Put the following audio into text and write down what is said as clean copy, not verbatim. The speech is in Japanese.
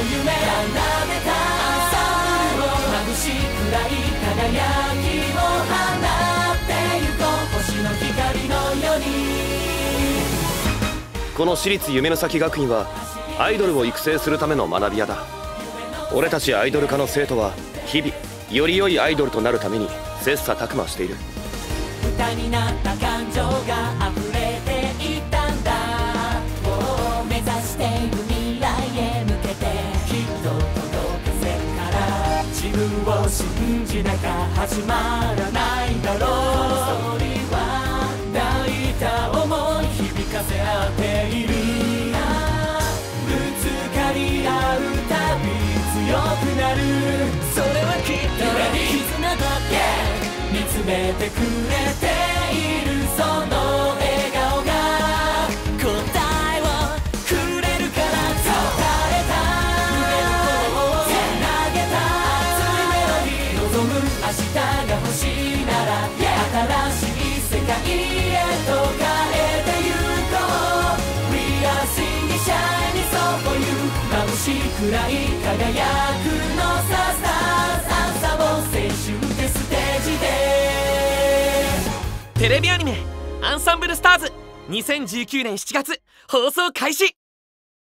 夢奏でたアンサンブルを眩しくらい輝きを放ってゆこう星の光のように。 この私立夢の咲学院はアイドルを育成するための学び舎だ。俺たちアイドル科の生徒は日々より良いアイドルとなるために切磋琢磨している。 歌になった感情が溢れていったんだ。目指している未来へ向けてきっと届かせるから。自分を信じなきゃ始まらないだろう。それは抱いた想い響かせ合っている。ぶつかり合うたび強くなる。それはきっと絆だって見つめてくれている。その笑顔が答えをくれるから。伝えた夢の声をつなげた熱いメロディー。望む明日が欲しいなら新しい世界へと変えてゆこう。 We are singing shining so for you。 眩しいくらい輝くのさ。スターズアンサーを青春でステージで。 テレビアニメ「アンサンブルスターズ」2019年7月放送開始。